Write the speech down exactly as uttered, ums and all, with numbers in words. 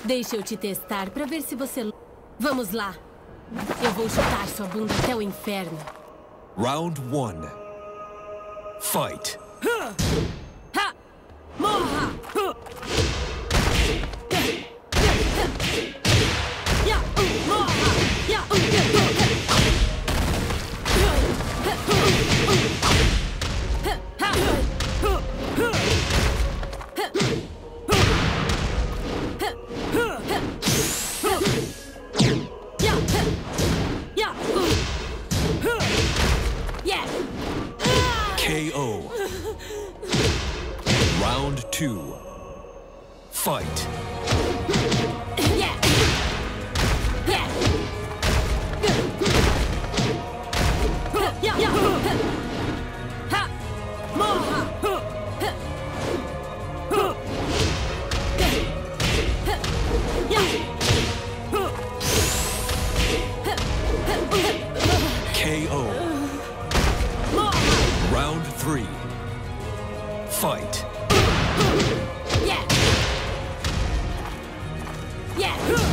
Deixa eu te testar pra ver se você... Vamos lá. Eu vou chutar sua bunda até o inferno. Round one. Fight. Ha! Morra! Ya! Morra! Ya! K O. Round two. Fight. Yeah. Yeah. Yeah. Ha! Morra! K O. Round three. Fight. Yeah. Yeah.